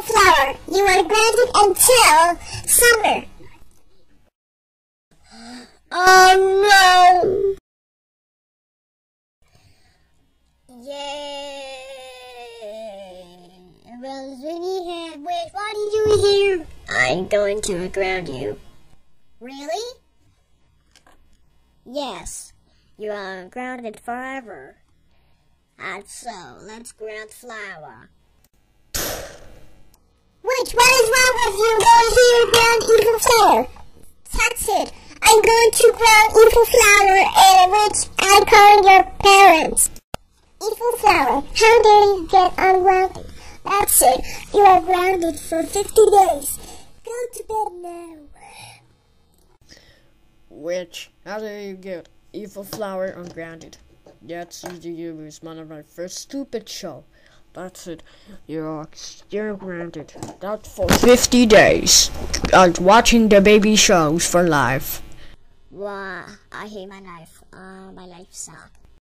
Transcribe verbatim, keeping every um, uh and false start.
Evil Flower, you are grounded until summer. Oh no! Yay! Well, Vinny had, wait, what are you doing here? I'm going to ground you. Really? Yes, you are grounded forever. And so, let's ground Flower. Wait, what is wrong with you going to ground Evil Flower? That's it. I'm going to ground Evil Flower, and which I call your parents. Evil Flower, how dare you get ungrounded? That's it. You are grounded for fifty days. Go to bed now. Which, how do you get Evil Flower Ungrounded? That's you was one of my first stupid show. That's it. You're still grounded. That's for fifty days. Uh, watching the baby shows for life. Wow, I hate my life. Uh, my life sucks.